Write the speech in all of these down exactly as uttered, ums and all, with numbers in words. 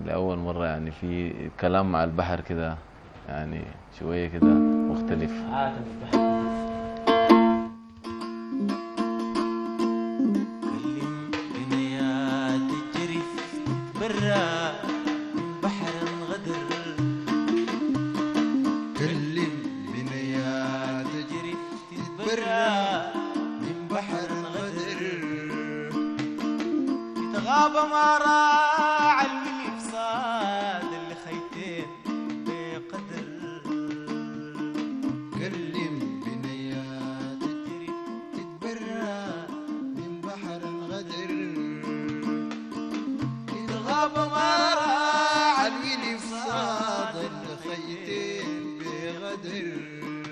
لأول مرة يعني في كلام مع البحر كده، يعني شوية كده مختلف. غابة ما راعى الولي فصاد اللي خيتين بقدر. كلم بنيات تجري تتبرى من بحر الغدر. غابة ما راعى الولي فصاد اللي خيتين بقدر.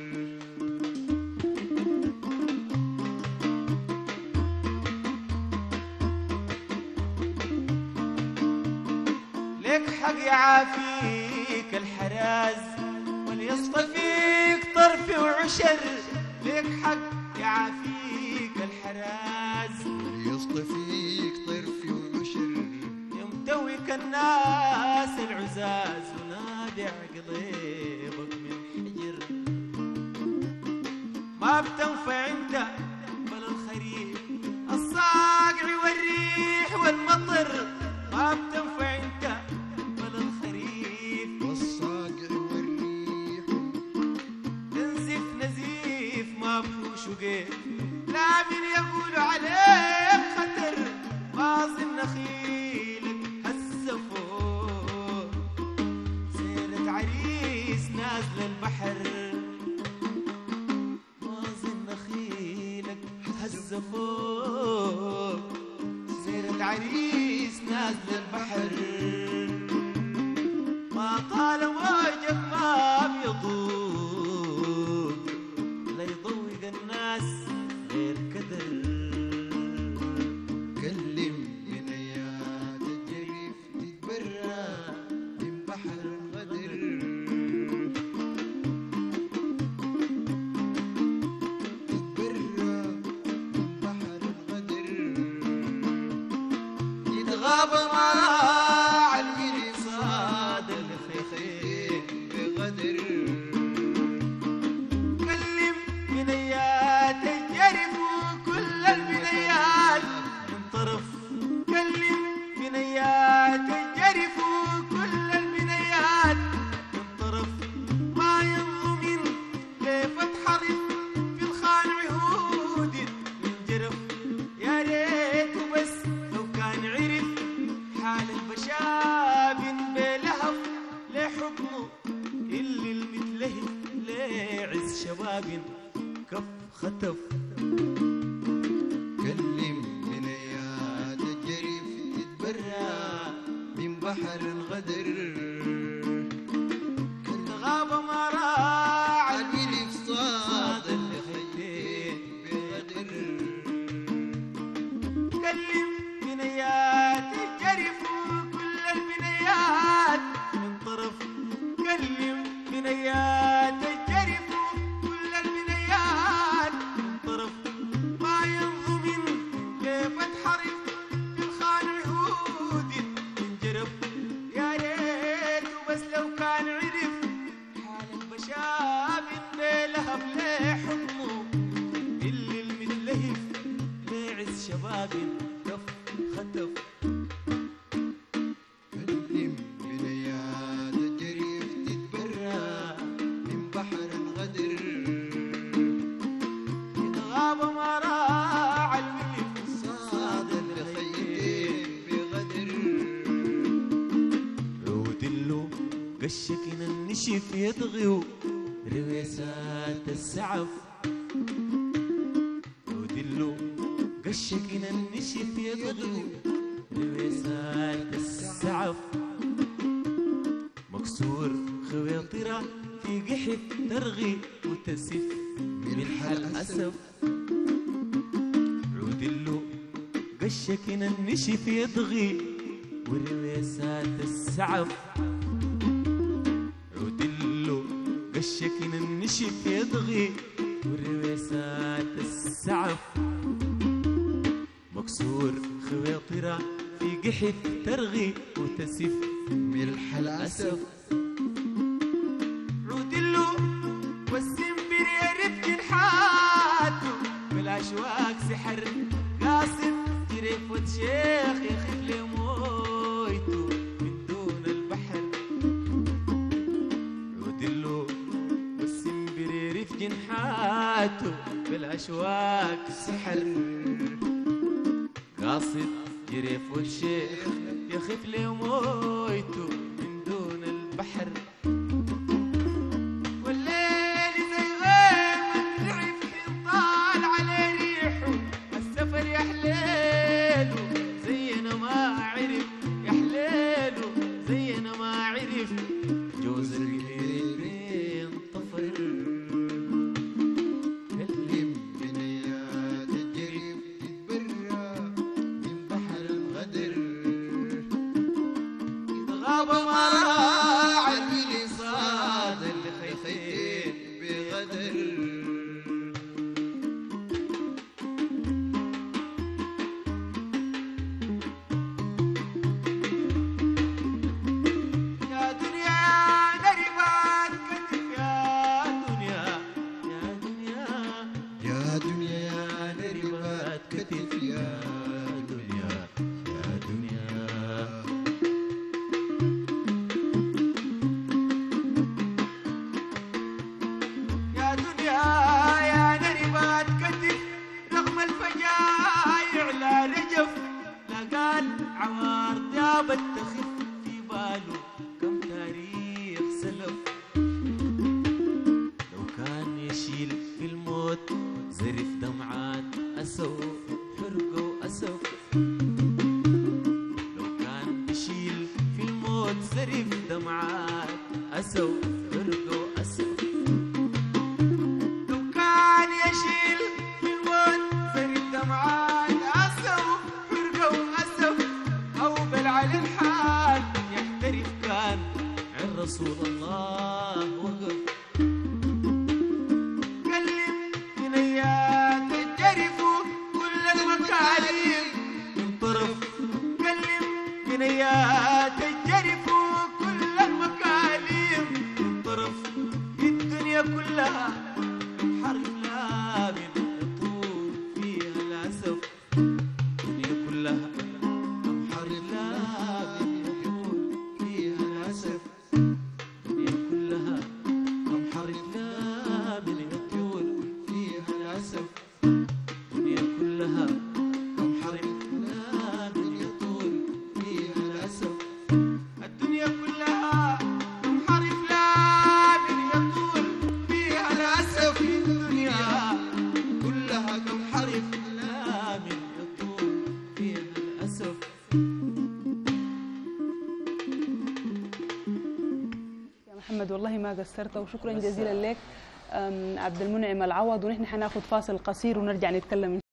لك حق يعافيك الحراز وليصطفيك طرف وعشر. لك حق يعافيك الحراز وليصطفيك طرف وعشر. يمتويك الناس العزاز ونادع قضيبك من حجر. ما بتنفع انت بل الخريف الصاقع والريح والمطر. ما بتنفع انت بل الخريف والصاقع والريح. تنزف نزيف ما بفوش وقيف. لا من يقول عليك خطر. باصي نخيلك هسه فوق سيرة عريس نازل البحر. باصي نخيلك هسه فوق سيرة عريس نازل البحر. ما طال موجك ما بيضوق لا يضوق الناس غير كدر. كلم بنيات الجريف تتبرى من بحر الغدر. تتبرى من بحر الغدر. يتغاب ما راعى الولي صاد اللي خيخين بغدر. كلم بنيات الجرف وكل البنيات من طرف. كلم بنيات الجرف وكل البنيات من طرف. ما ينضمن لفتح رف في الخان عهود من جرف. يا ريت بس لو كان عرف حال البشاب بلهف لحضنه اللي المتلهف لعز شباب كف خطف. كلم بنيات الجريف تتبرى من بحر الغدر. غابة ما راعى الولي فصاد اللي خيتين بغدر. كلم بنيات الجرف وكل البنيات من طرف. كلم بنيات الجرف وكل البنيات من طرف. ما ينضمن لفتح رف في الخان عهود من جرف. يا ريت بس لو كان عرف حال البشاب بلهب لحضنه اللي المتلهف لعز شباب كف خطف. كلم بنيات الجريف تتبرى من بحر الغدر. غابة ما راعى الولي صاد اللي خيتين بغدر. عود له قشك النشف يطغي رويسات السعف. عود له قشك النشف يطغي رويسات السعف. مكسور خواطره في قحف ترغي وتسف ملح الأسف. عود له قشك النشف يطغي والرويسات السعف. عود له قشك النشف يطغي والرويسات السعف. مكسور خواطره في قحف ترغي وتسف ملح الأسف عود له والسنبر يرف جنحاته بالأشواق سحر قاصد جريف وتشيخ يخف لمويته من دون البحر عود له والسنبر يرف جنحاته بالأشواق سحر قاصد جريف والشيخ يخف لمويته من دون البحر والليل زي غيم الرعف طال عليه ريحه السفر يا حليله زينا ما عرف يا حليله زينا ما عرف جوز القليل طفر كلم بنيات الجريف تتبرى من بحر الغدر غاب مراعي اللي صاد اللي خيتين بغدر يا دنيا نربات كتف يا دنيا يا دنيا يا دنيا يا نربات كتف يا دنيا يا دنيا يا دنيا يا نربات كتف رغم الفجايع لا رجف لا قال عوار دابت تخف في باله كم تاريخ سلف لو كان يشيل في الموت زرف دمعات أسف حرقه وأسف لو كان يشيل في الموت زرف دمعات أسف حرقه وأسف لو كان يشيل في الموت زرف دمعات أسف حرقه وأسف أو بلع للحال يحترف كان عن رسول الله وقف كلم بنيات الجرف كل المكاليم من طرف كلم بنيات الجرف كل المكاليم من طرف الدنيا كلها حرف لامن يطول فيها الأسف الدنيا كلها حرف لامن يطول فيها الأسف الدنيا كلها كم حرف لامن يطول فيها الأسف الدنيا كلها كم حرف لامن يطول فيها الأسف الدنيا كلها كم حرف لامن يطول فيها الأسف الدنيا كلها كم حرف لامن يطول فيها الأسف. يا محمد والله ما قصرت وشكرا جزيلا لك. أم، عبد المنعم العوض، ونحن حناخذ فاصل قصير ونرجع نتكلم.